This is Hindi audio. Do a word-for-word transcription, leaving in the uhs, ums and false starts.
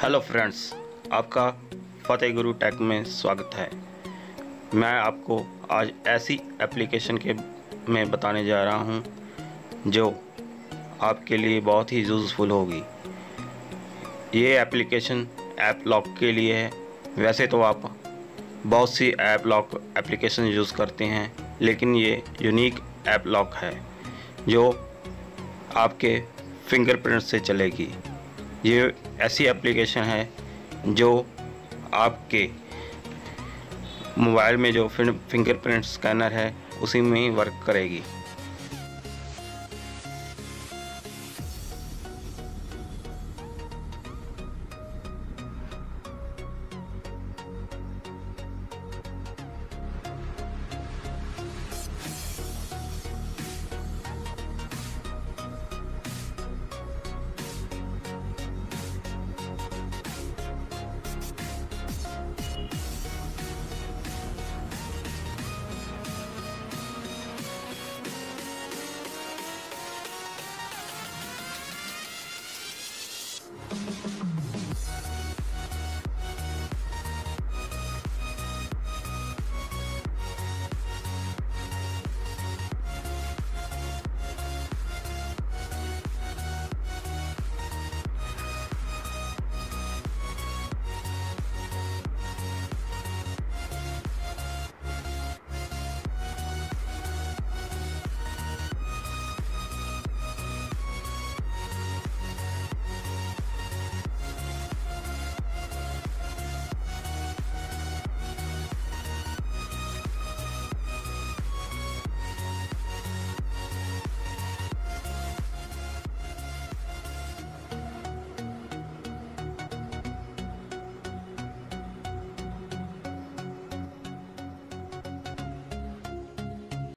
हेलो फ्रेंड्स, आपका फतेह गुरु टेक में स्वागत है। मैं आपको आज ऐसी एप्लीकेशन के में बताने जा रहा हूं जो आपके लिए बहुत ही यूज़फुल होगी। ये एप्लीकेशन ऐप लॉक के लिए है। वैसे तो आप बहुत सी ऐप लॉक एप्लीकेशन यूज़ करते हैं, लेकिन ये यूनिक ऐप लॉक है जो आपके फिंगरप्रिंट से चलेगी। ये ऐसी एप्लीकेशन है जो आपके मोबाइल में जो फिंगरप्रिंट स्कैनर है उसी में वर्क करेगी।